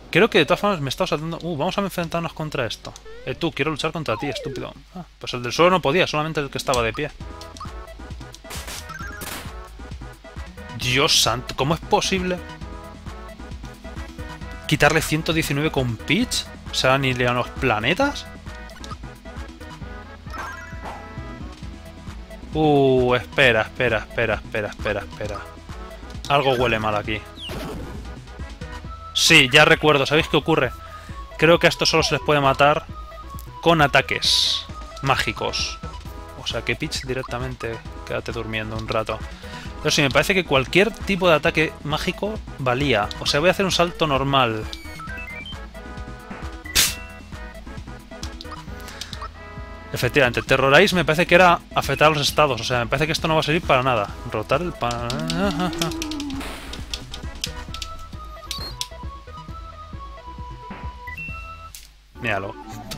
Creo que de todas formas me está saltando... vamos a enfrentarnos contra esto. Tú, quiero luchar contra ti, estúpido. Ah, pues el del suelo no podía, solamente el que estaba de pie. Dios santo, ¿cómo es posible quitarle 119 con Peach? O sea, ni le a los planetas. Espera. Algo huele mal aquí. Sí, ya recuerdo. ¿Sabéis qué ocurre? Creo que a estos solo se les puede matar con ataques mágicos. O sea que Peach directamente quédate durmiendo un rato. Pero sí, me parece que cualquier tipo de ataque mágico valía. O sea, voy a hacer un salto normal. Efectivamente, Terrorize me parece que era afectar a los estados. O sea, me parece que esto no va a servir para nada. Rotar el pan... Míralo.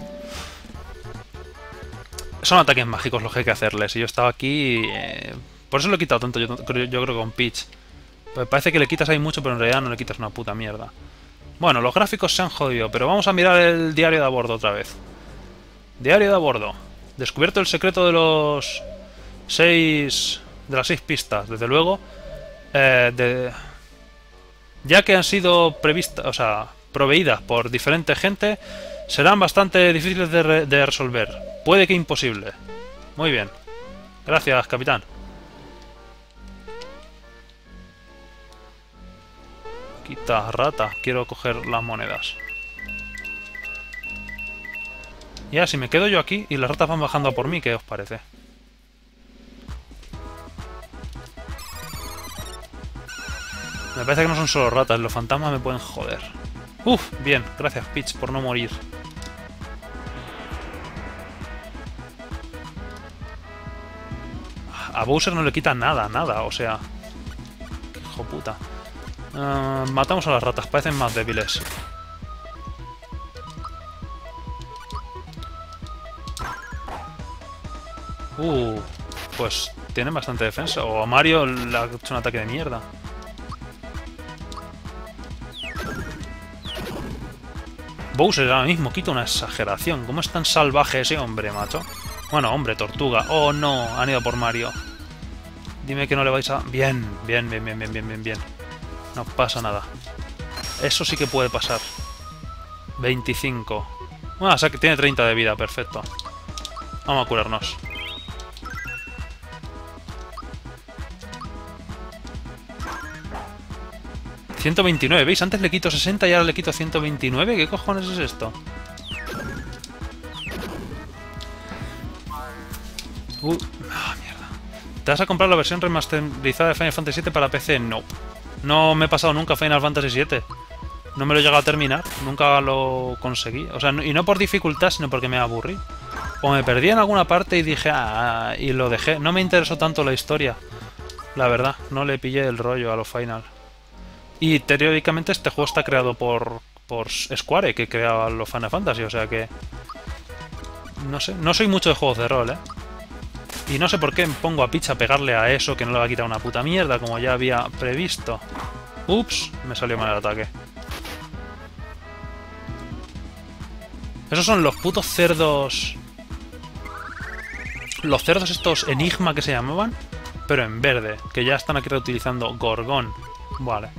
Son ataques mágicos los que hay que hacerles. Y yo estaba aquí... por eso lo he quitado tanto, yo creo, con Peach. Me parece que le quitas ahí mucho, pero en realidad no le quitas una puta mierda. Bueno, los gráficos se han jodido, pero vamos a mirar el diario de a bordo otra vez. Diario de a bordo. Descubierto el secreto de los 6... de las 6 pistas. Desde luego... ya que han sido previstas... o sea, proveídas por diferente gente... serán bastante difíciles de resolver. Puede que imposible. Muy bien. Gracias, capitán. Quita rata. Quiero coger las monedas. Ya, si me quedo yo aquí y las ratas van bajando a por mí, ¿qué os parece? Me parece que no son solo ratas. Los fantasmas me pueden joder. Bien. Gracias, Peach, por no morir. A Bowser no le quita nada, o sea... Qué hijo puta. Matamos a las ratas, parecen más débiles. Pues tienen bastante defensa. O a Mario le ha hecho un ataque de mierda. Bowser ahora mismo quita una exageración. ¿Cómo es tan salvaje ese hombre, macho? Bueno, hombre, tortuga. Oh, no, han ido por Mario. Dime que no le vais a... Bien. No pasa nada. Eso sí que puede pasar. 25. O sea que tiene 30 de vida, perfecto. Vamos a curarnos. ...129, ¿veis? Antes le quito 60 y ahora le quito 129. ¿Qué cojones es esto? Mierda. ¿Te vas a comprar la versión remasterizada de Final Fantasy VII para PC? No. No me he pasado nunca Final Fantasy VII. No me lo he llegado a terminar. Nunca lo conseguí. O sea, y no por dificultad, sino porque me aburrí. O me perdí en alguna parte y dije... y lo dejé. No me interesó tanto la historia. La verdad, no le pillé el rollo a lo final. Y teóricamente este juego está creado por Square, que creaba los Final Fantasy, o sea que... No sé, no soy mucho de juegos de rol, ¿eh? Y no sé por qué me pongo a Peach a pegarle a eso, que no le va a quitar una puta mierda, como ya había previsto. Ups, me salió mal el ataque. Esos son los putos cerdos... Los cerdos estos Enigma que se llamaban, pero en verde, que ya están aquí reutilizando Gorgón. Vale.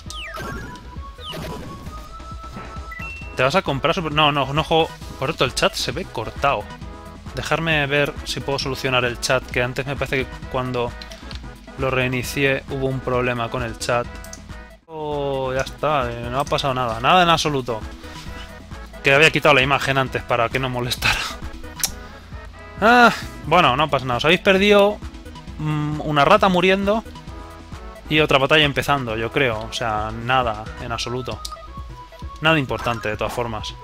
¿Te vas a comprar super...? No juego... Por cierto, el chat se ve cortado. Dejarme ver si puedo solucionar el chat, que antes me parece que cuando lo reinicié hubo un problema con el chat. Ya está, no ha pasado nada. Nada en absoluto. Que había quitado la imagen antes para que no molestara. Bueno, no pasa nada. Os habéis perdido una rata muriendo y otra batalla empezando, yo creo. O sea, nada en absoluto. Nada importante, de todas formas.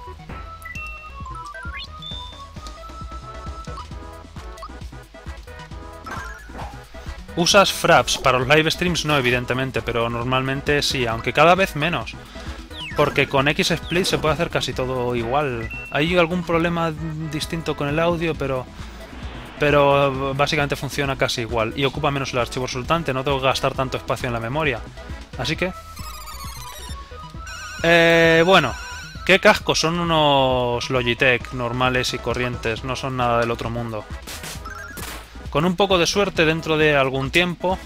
¿Usas fraps para los live streams? No, evidentemente, pero normalmente sí, aunque cada vez menos. Porque con XSplit se puede hacer casi todo igual. Hay algún problema distinto con el audio, pero básicamente funciona casi igual. Y ocupa menos el archivo resultante, no tengo que gastar tanto espacio en la memoria. Así que... Bueno, ¿qué cascos? Son unos Logitech normales y corrientes, no son nada del otro mundo. Con un poco de suerte, dentro de algún tiempo,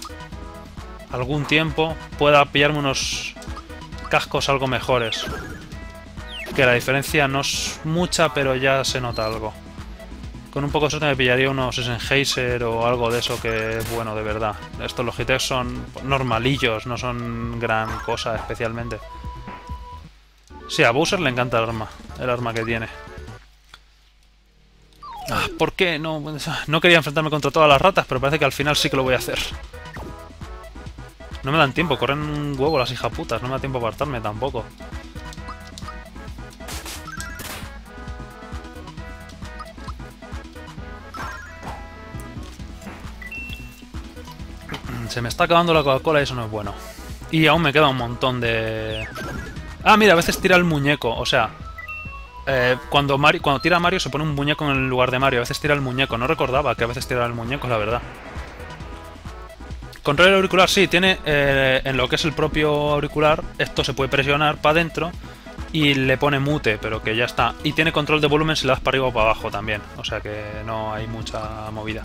pueda pillarme unos cascos algo mejores. Que la diferencia no es mucha, pero ya se nota algo. Con un poco de suerte me pillaría unos Sennheiser o algo de eso que es bueno de verdad. Estos Logitech son normalillos, no son gran cosa especialmente. Sí, a Bowser le encanta el arma que tiene. ¿Por qué? No quería enfrentarme contra todas las ratas, pero parece que al final sí que lo voy a hacer. No me dan tiempo, corren un huevo las hijaputas, no me da tiempo a apartarme tampoco. Se me está acabando la Coca-Cola y eso no es bueno. Y aún me queda un montón de... Ah, mira, a veces tira el muñeco, o sea... cuando tira a Mario se pone un muñeco en el lugar de Mario, a veces tira el muñeco. No recordaba que a veces tira el muñeco, la verdad. Control auricular, sí, tiene en lo que es el propio auricular, esto se puede presionar para adentro y le pone mute, pero que ya está. Y tiene control de volumen si le das para arriba o para abajo también, o sea que no hay mucha movida.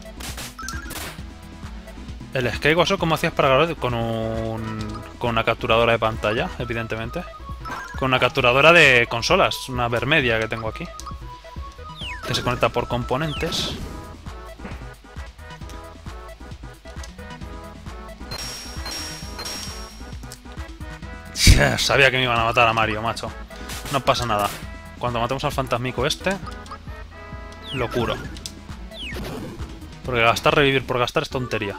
El Skyward Sword, ¿cómo hacías para grabar? Con una capturadora de pantalla, evidentemente. Con una capturadora de consolas, una Vermedia que tengo aquí. Que se conecta por componentes. Sabía que me iban a matar a Mario, macho. No pasa nada. Cuando matemos al fantasmico este, lo curo. Porque revivir por gastar es tontería.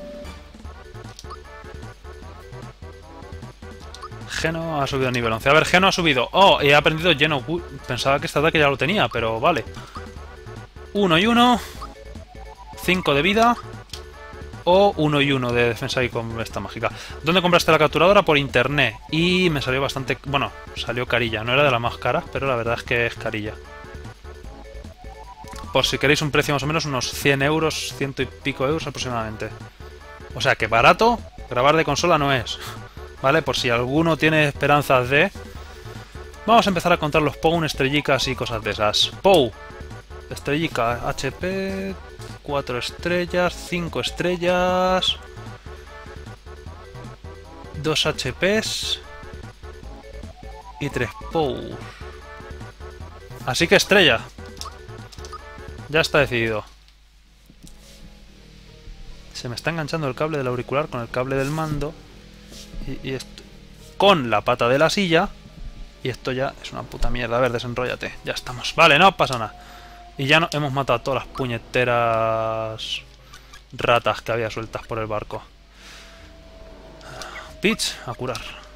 Geno ha subido a nivel 11. A ver, Geno ha subido. Oh, he aprendido lleno. Pensaba que este ataque ya lo tenía, pero vale. 1 y 1. 5 de vida. O 1 y 1 de defensa y con esta mágica. ¿Dónde compraste la capturadora? Por internet. Y me salió bastante... Bueno, salió carilla. No era de las más caras, pero la verdad es que es carilla. Por si queréis un precio más o menos, unos 100 euros, 100 y pico euros aproximadamente. O sea que barato, grabar de consola no es. ¿Vale? Por si alguno tiene esperanzas de... Vamos a empezar a contar los POW, estrellicas y cosas de esas. POW. Estrellica, HP... 4 estrellas, 5 estrellas... 2 HPs... Y 3 POW. Así que estrella. Ya está decidido. Se me está enganchando el cable del auricular con el cable del mando. Y esto... Con la pata de la silla. Y esto ya es una puta mierda. A ver, desenróllate. Ya estamos. Vale, no pasa nada. Y ya hemos matado a todas las puñeteras ratas que había sueltas por el barco. Peach, a curar.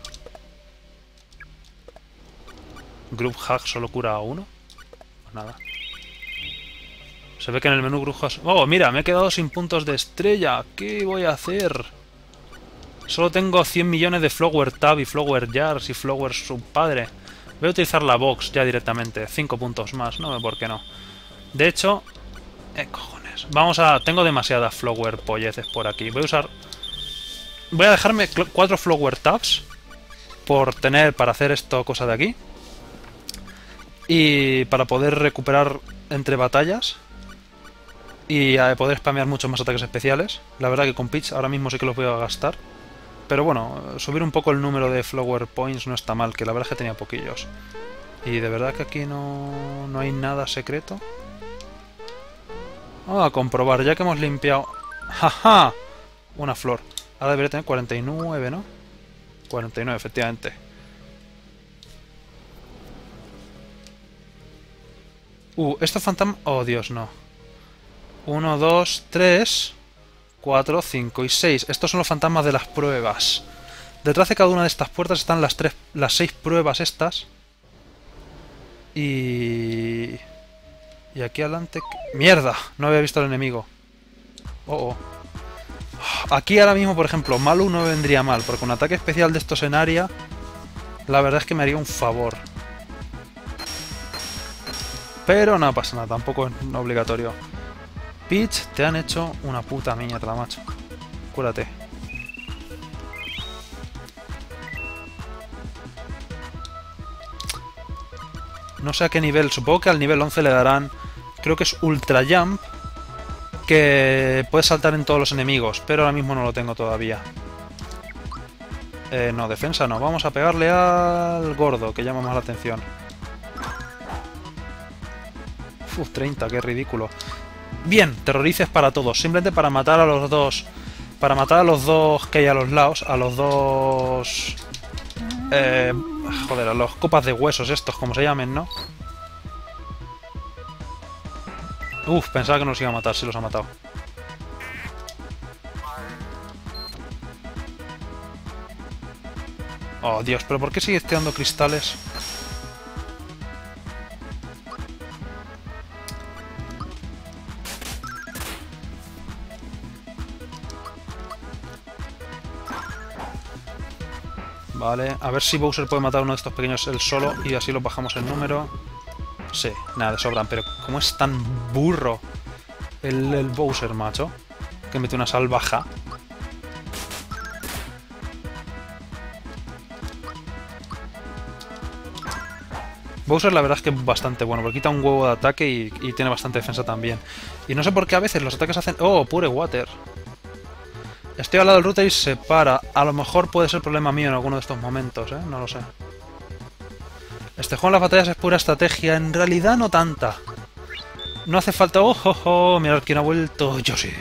Group Hack solo cura a uno. Pues nada. Se ve que en el menú Group Hack... Oh, mira, me he quedado sin puntos de estrella. ¿Qué voy a hacer? Solo tengo 100 millones de Flower Tab y Flower Jars y Flower Subpadre. Voy a utilizar la box ya directamente. 5 puntos más, no sé por qué no. De hecho... cojones. Vamos a... Tengo demasiadas Flower Polleces por aquí. Voy a usar... Voy a dejarme 4 Flower Tabs. Para hacer esto, cosa de aquí. Y para poder recuperar entre batallas. Y a poder spamear muchos más ataques especiales. La verdad que con Peach ahora mismo sí que los voy a gastar. Pero bueno, subir un poco el número de Flower Points no está mal, que la verdad es que tenía poquillos. Y de verdad que aquí no hay nada secreto. Vamos a comprobar, ya que hemos limpiado... ¡Jaja! Una flor. Ahora debería tener 49, ¿no? 49, efectivamente. Estos fantasmas... Oh, Dios, no. 1, 2, 3... 4, 5 y 6. Estos son los fantasmas de las pruebas. Detrás de cada una de estas puertas están las 6 pruebas estas. Y aquí adelante... ¡Mierda! No había visto al enemigo. Oh. Aquí ahora mismo, por ejemplo, Malu no vendría mal, porque un ataque especial de estos en área, la verdad es que me haría un favor. Pero no pasa nada, tampoco es obligatorio. Peach, te han hecho una puta mierda, macho. Cúrate. No sé a qué nivel. Supongo que al nivel 11 le darán... Creo que es Ultra Jump. Que puede saltar en todos los enemigos. Pero ahora mismo no lo tengo todavía. No, defensa no. Vamos a pegarle al gordo, que llama más la atención. Uf, 30, qué ridículo. Bien, terrorices para todos. Simplemente para matar a los dos... Para matar a los dos que hay a los lados. A los dos... joder, a los copas de huesos estos, como se llamen, ¿no? Uf, pensaba que no los iba a matar, sí los ha matado. Oh, Dios, ¿pero por qué sigues tirando cristales? Vale, a ver si Bowser puede matar a uno de estos pequeños él solo y así lo bajamos el número. Sí, nada, de sobran, pero ¿cómo es tan burro el Bowser, macho? Que mete una salvaja. Bowser la verdad es que es bastante bueno, porque quita un huevo de ataque y tiene bastante defensa también. Y no sé por qué a veces los ataques hacen... ¡Oh, pure water! Estoy al lado del router y se para. A lo mejor puede ser problema mío en alguno de estos momentos, ¿eh? No lo sé. Este juego en las batallas es pura estrategia. En realidad no tanta. No hace falta... ¡Oh, oh, oh! Mirad quién ha vuelto. Yo sí.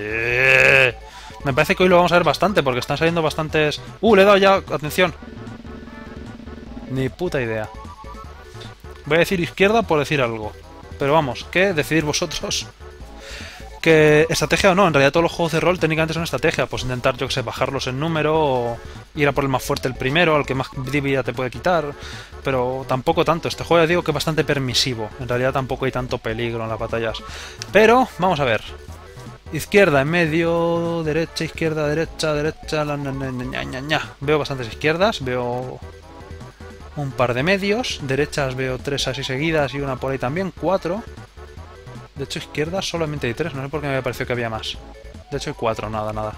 Me parece que hoy lo vamos a ver bastante, porque están saliendo bastantes... Le he dado ya... Atención. Ni puta idea. Voy a decir izquierda por decir algo. Pero vamos, ¿qué? Decidir vosotros. Que estrategia o no, en realidad todos los juegos de rol técnicamente son estrategia. Pues intentar, yo que sé, bajarlos en número o ir a por el más fuerte el primero, al que más vida te puede quitar. Pero tampoco tanto. Este juego ya digo que es bastante permisivo. En realidad tampoco hay tanto peligro en las batallas. Pero, vamos a ver. Izquierda en medio, derecha, izquierda, derecha, derecha... Veo bastantes izquierdas, veo... un par de medios, derechas veo 3 así seguidas y una por ahí también, 4. De hecho, izquierdas solamente hay 3, no sé por qué me había parecido que había más. De hecho hay 4, nada, nada.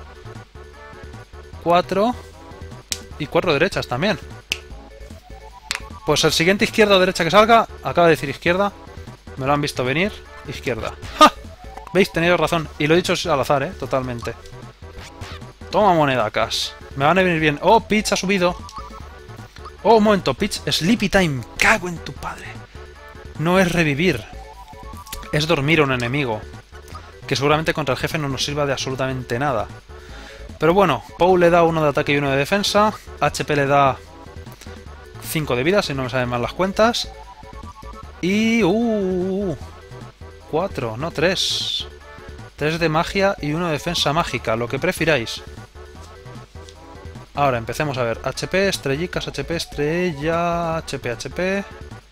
4 y 4 derechas también. Pues el siguiente izquierda o derecha que salga, acaba de decir izquierda, me lo han visto venir, izquierda. ¡Ja! ¿Veis? Tenéis razón, y lo he dicho al azar, totalmente. Toma monedacas, me van a venir bien. ¡Oh, Peach ha subido! Oh, un momento, Peach, Sleepy Time. Cago en tu padre. No es revivir. Es dormir a un enemigo. Que seguramente contra el jefe no nos sirva de absolutamente nada. Pero bueno, Pou le da 1 de ataque y 1 de defensa. HP le da 5 de vida, si no me saben mal las cuentas. Y... 4, no 3. 3 de magia y 1 de defensa mágica, lo que prefiráis. Ahora empecemos a ver. HP, estrellicas, HP, estrella, HP, HP.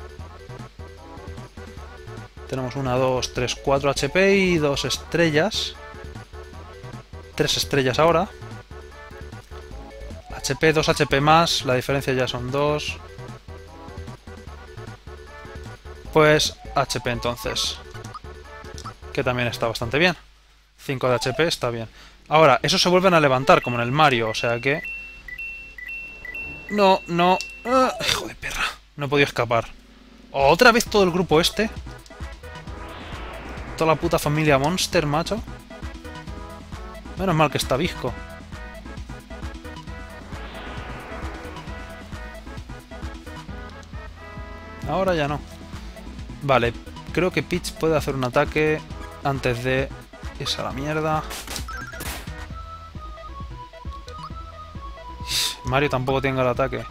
Tenemos 1, 2, 3, 4 HP y 2 estrellas. 3 estrellas ahora. HP, 2 HP más. La diferencia ya son 2. Pues HP entonces. Que también está bastante bien. 5 de HP está bien. Ahora, esos se vuelven a levantar como en el Mario, o sea que... No, no... hijo de perra. No he podido escapar. ¿Otra vez todo el grupo este? Toda la puta familia Monster, macho. Menos mal que está Visco. Ahora ya no. Vale, creo que Peach puede hacer un ataque antes de irse a la mierda. Mario tampoco tenga el ataque.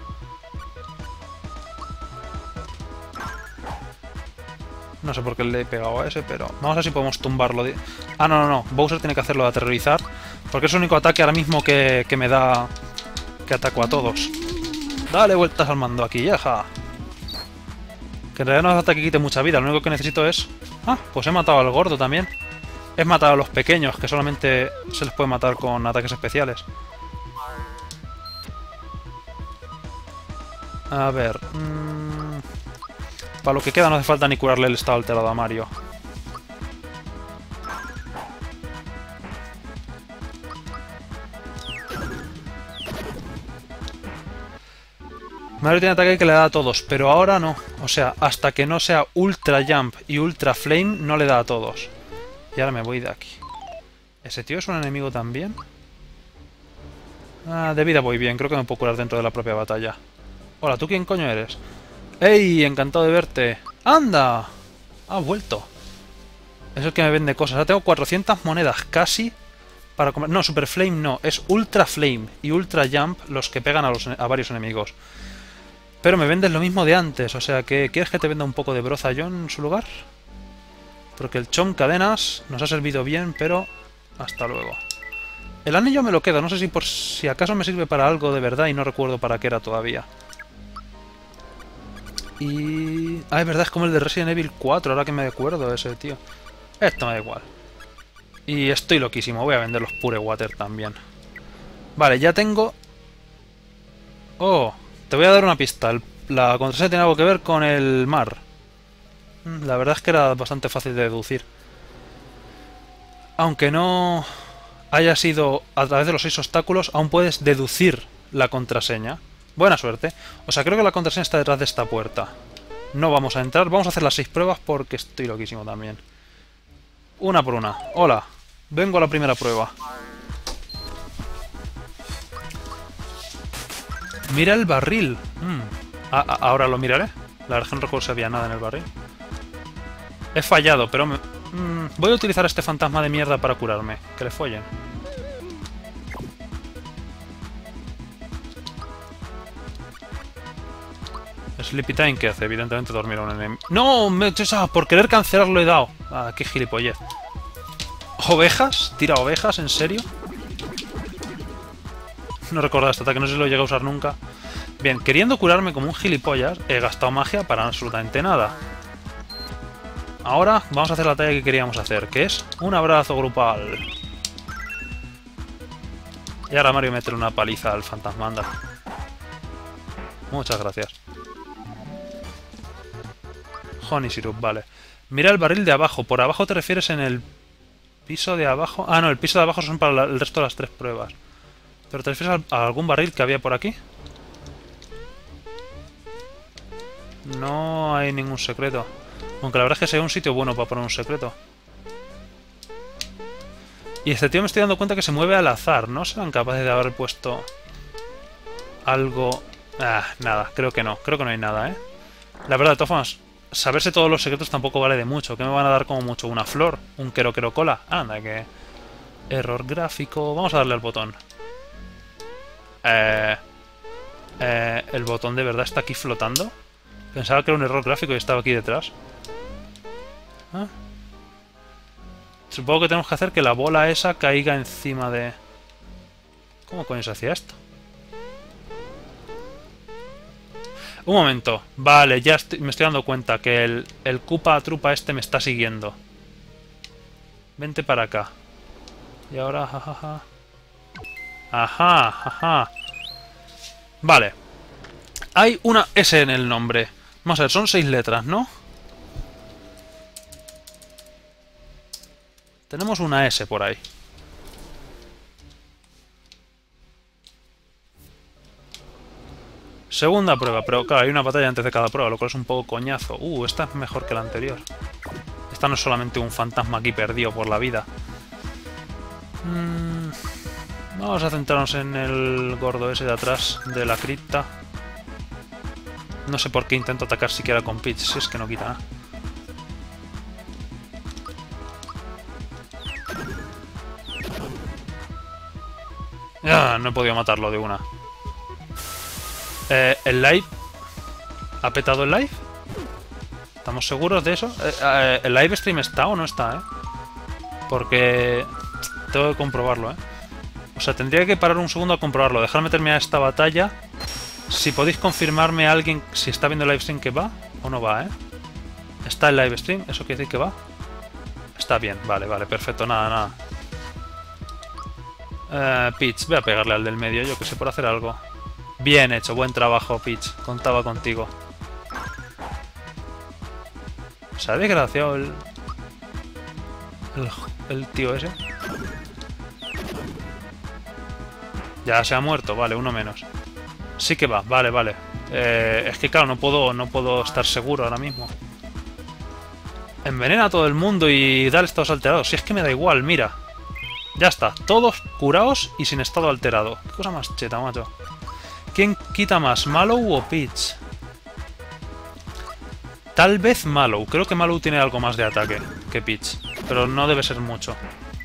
No sé por qué le he pegado a ese, pero... Vamos a ver si podemos tumbarlo. Ah, no, no, no. Bowser tiene que hacerlo de aterrorizar. Porque es el único ataque ahora mismo que me da... Que ataco a todos. Dale vueltas al mando aquí, yaja. Que en realidad no es ataque que quite mucha vida. Lo único que necesito es... Ah, pues he matado al gordo también. He matado a los pequeños, que solamente se les puede matar con ataques especiales. A ver... Para lo que queda no hace falta ni curarle el estado alterado a Mario. Mario tiene ataque que le da a todos, pero ahora no. O sea, hasta que no sea Ultra Jump y Ultra Flame, no le da a todos. Y ahora me voy de aquí. ¿Ese tío es un enemigo también? Ah, de vida voy bien. Creo que me puedo curar dentro de la propia batalla. Hola, ¿tú quién coño eres? ¡Ey! Encantado de verte. ¡Anda! Ha vuelto. Es el que me vende cosas. Ahora tengo 400 monedas casi para comer. No, Super Flame no. Es Ultra Flame y Ultra Jump los que pegan a varios enemigos. Pero me vendes lo mismo de antes. O sea, que ¿quieres que te venda un poco de broza yo en su lugar? Porque el Chom Cadenas nos ha servido bien, pero hasta luego. El anillo me lo quedo. No sé si por si acaso me sirve para algo de verdad y no recuerdo para qué era todavía. Y... ah, es verdad, es como el de Resident Evil 4, ahora que me acuerdo ese tío. Esto me da igual. Y estoy loquísimo, voy a vender los Pure Water también. Vale, ya tengo... oh, te voy a dar una pista. La contraseña tiene algo que ver con el mar. La verdad es que era bastante fácil de deducir. Aunque no haya sido a través de los 6 obstáculos, aún puedes deducir la contraseña. Buena suerte. O sea, creo que la contraseña está detrás de esta puerta. No vamos a entrar. Vamos a hacer las 6 pruebas porque estoy loquísimo también. Una por una. Hola. Vengo a la primera prueba. Mira el barril. Ahora lo miraré. La verdad es que no recuerdo si había nada en el barril. He fallado, pero voy a utilizar a este fantasma de mierda para curarme. Que le follen. Sleepy Time, ¿qué hace? Evidentemente dormir a un enemigo. ¡No! Por querer cancelarlo he dado. Ah, qué gilipollez. ¿Ovejas? ¿Tira ovejas? ¿En serio? No recordaba este ataque, no sé si lo llegué a usar nunca. Bien, queriendo curarme como un gilipollas, he gastado magia para absolutamente nada. Ahora vamos a hacer la talla que queríamos hacer, que es un abrazo grupal. Y ahora Mario mete una paliza al fantasmanda. Muchas gracias. Honey Syrup, vale. Mira el barril de abajo. ¿Por abajo te refieres en el piso de abajo? Ah, no, el piso de abajo son para el resto de las 3 pruebas. ¿Pero te refieres a algún barril que había por aquí? No hay ningún secreto. Aunque la verdad es que sería un sitio bueno para poner un secreto. Y este tío me estoy dando cuenta que se mueve al azar. ¿No serán capaces de haber puesto algo? Ah, nada, creo que no. Creo que no hay nada, ¿eh? La verdad, de todas formas, saberse todos los secretos tampoco vale de mucho. ¿Qué me van a dar como mucho? ¿Una flor? ¿Un quero cola? Anda, que... error gráfico... Vamos a darle al botón. ¿El botón de verdad está aquí flotando? Pensaba que era un error gráfico y estaba aquí detrás. ¿Ah? Supongo que tenemos que hacer que la bola esa caiga encima de... ¿Cómo coño se hacía esto? Un momento. Vale, ya me estoy dando cuenta que el Koopa Trupa este me está siguiendo. Vente para acá. Y ahora... jajaja. Ajá, ajá. Vale. Hay una S en el nombre. Vamos a ver, son 6 letras, ¿no? Tenemos una S por ahí. Segunda prueba, pero claro, hay una batalla antes de cada prueba, lo cual es un poco coñazo. Esta es mejor que la anterior. Esta no es solamente un fantasma aquí perdido por la vida. Vamos a centrarnos en el gordo ese de atrás de la cripta. No sé por qué intento atacar siquiera con Peach, si es que no quita nada. No he podido matarlo de una. ¿El live? ¿Ha petado el live? ¿Estamos seguros de eso? ¿El live stream está o no está, Porque... tengo que comprobarlo, O sea, tendría que parar un segundo a comprobarlo. Dejarme terminar esta batalla. Si podéis confirmarme a alguien si está viendo el live stream que va o no va, ¿Está el live stream? ¿Eso quiere decir que va? Está bien, vale, perfecto, nada. Peach, voy a pegarle al del medio, yo que sé, por hacer algo. Bien hecho, buen trabajo, Peach. Contaba contigo. ¿Se ha desgraciado el tío ese? Ya se ha muerto, vale, uno menos. Sí que va, vale, vale. Es que claro, no puedo estar seguro ahora mismo. Envenena a todo el mundo y da estados alterados. Si es que me da igual, mira. Ya está, todos curados y sin estado alterado. Qué cosa más cheta, macho. ¿Quién quita más, Mallow o Peach? Tal vez Mallow. Creo que Mallow tiene algo más de ataque que Peach. Pero no debe ser mucho.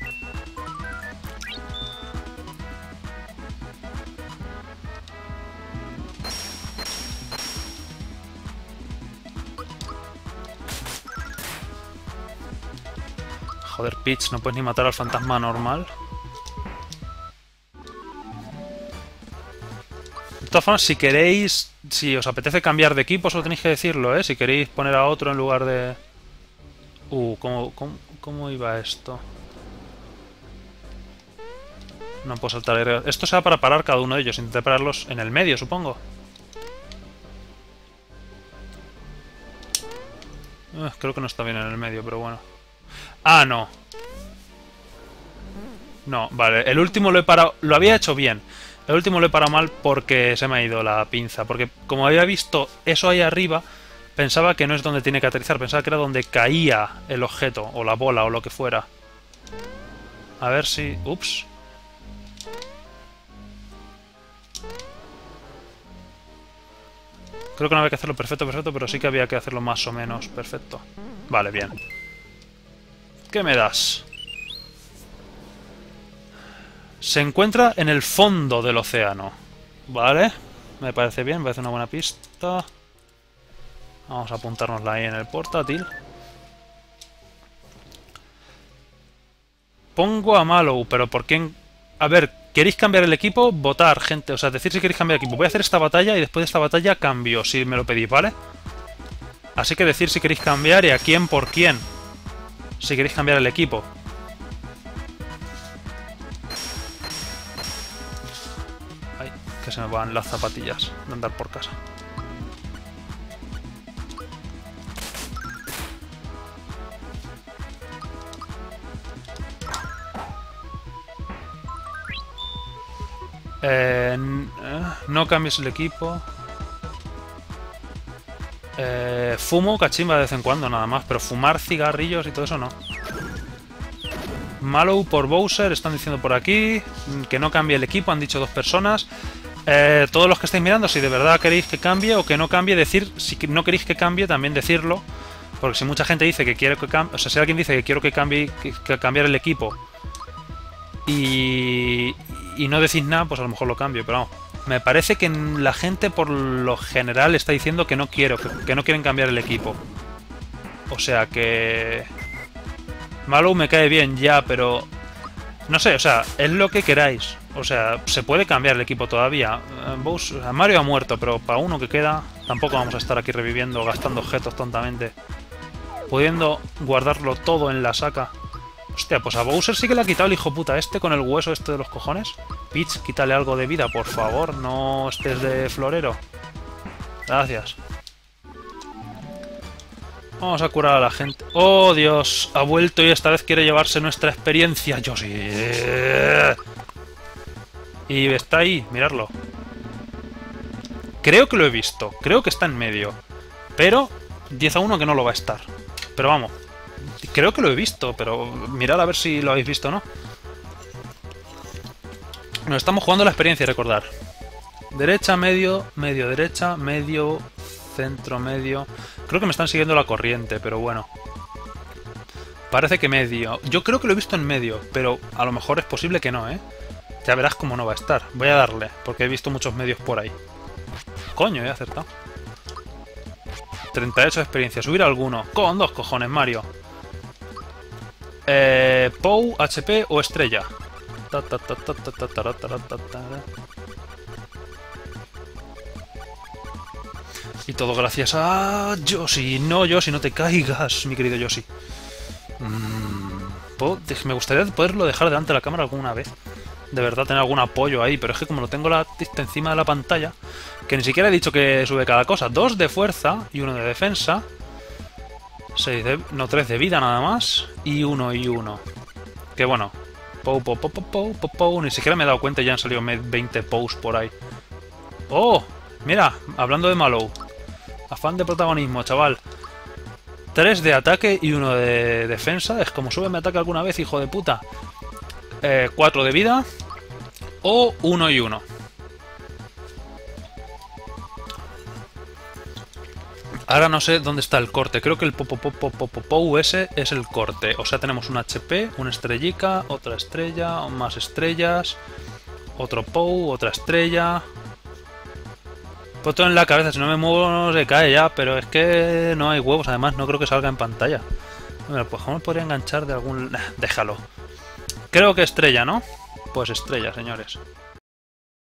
Joder, Peach, no puedes ni matar al fantasma normal. De todas formas, si queréis... Si os apetece cambiar de equipo, solo tenéis que decirlo, ¿eh? Si queréis poner a otro en lugar de... ¿Cómo iba esto? No puedo saltar... Esto será para parar cada uno de ellos. Intentar pararlos en el medio, supongo. Creo que no está bien en el medio, pero bueno. Ah, no. No, vale. El último lo he parado... Lo había hecho bien. El último lo he parado mal porque se me ha ido la pinza. Porque como había visto eso ahí arriba, pensaba que no es donde tiene que aterrizar. Pensaba que era donde caía el objeto, o la bola, o lo que fuera. A ver si... Ups. Creo que no había que hacerlo perfecto, pero sí que había que hacerlo más o menos perfecto. Vale, bien. ¿Qué me das? Se encuentra en el fondo del océano. Vale, me parece bien, me parece una buena pista. Vamos a apuntárnosla ahí en el portátil. Pongo a Mallow, pero ¿por quién? A ver, ¿queréis cambiar el equipo? Votar, gente. O sea, decir si queréis cambiar el equipo. Voy a hacer esta batalla y después de esta batalla cambio, si me lo pedís, ¿vale? Así que decir si queréis cambiar y a quién por quién. Si queréis cambiar el equipo. Ay, que se me van las zapatillas de andar por casa. No cambies el equipo. Fumo cachimba de vez en cuando nada más, pero fumar cigarrillos y todo eso no. Mallow por Bowser, están diciendo por aquí. Que no cambie el equipo, han dicho 2 personas. Todos los que estáis mirando, si de verdad queréis que cambie o que no cambie, decir, si no queréis que cambie, también decirlo. Porque si mucha gente dice que quiere que cambie, o sea, si alguien dice que quiero que cambie, que cambiar el equipo y no decís nada, pues a lo mejor lo cambio, pero vamos. Me parece que la gente por lo general está diciendo que no que no quieren cambiar el equipo. O sea que... Mallow me cae bien ya, pero... No sé, o sea, es lo que queráis. O sea, se puede cambiar el equipo todavía. Mario ha muerto, pero para uno que queda, tampoco vamos a estar aquí reviviendo, gastando objetos tontamente. Pudiendo guardarlo todo en la saca. Hostia, pues a Bowser sí que le ha quitado el hijo puta este con el hueso este de los cojones. Peach, quítale algo de vida, por favor. No estés de florero. Gracias. Vamos a curar a la gente. ¡Oh, Dios! Ha vuelto y esta vez quiere llevarse nuestra experiencia. Yo sí. Y está ahí, miradlo. Creo que lo he visto. Creo que está en medio. Pero 10-1 que no lo va a estar. Pero vamos. Creo que lo he visto, pero mirad a ver si lo habéis visto o no. Nos estamos jugando la experiencia, recordar. Derecha, medio, medio, derecha, medio, centro, medio. Creo que me están siguiendo la corriente, pero bueno. Parece que medio. Yo creo que lo he visto en medio, pero a lo mejor es posible que no, ¿eh? Ya verás cómo no va a estar. Voy a darle, porque he visto muchos medios por ahí. Coño, he acertado. 38 de experiencia. Subir alguno. Con 2 cojones, Mario. Pou, HP o estrella. Y todo gracias a Yoshi. No, Yoshi, no te caigas, mi querido Yoshi. Me gustaría poderlo dejar delante de la cámara alguna vez. De verdad, tener algún apoyo ahí. Pero es que como lo tengo encima de la pantalla, que ni siquiera he dicho que sube cada cosa. 2 de fuerza y 1 de defensa. 6 de... No, 3 de vida nada más. Y 1 y 1. Que bueno. Pou. Ni siquiera me he dado cuenta y ya han salido 20 Pows por ahí. ¡Oh! Mira, hablando de Mallow. Afán de protagonismo, chaval. 3 de ataque y 1 de defensa. Es como sube mi ataque alguna vez, hijo de puta. 4 de vida. O 1 y 1. Ahora no sé dónde está el corte. Creo que el Pou ese es el corte. O sea, tenemos un HP, una estrellica, otra estrella, más estrellas, otro Pou, otra estrella. Puesto en la cabeza, si no me muevo no se cae ya, pero es que no hay huevos, además no creo que salga en pantalla. Bueno, pues ¿cómo me podría enganchar de algún...? Déjalo. Creo que estrella, ¿no? Pues estrella, señores.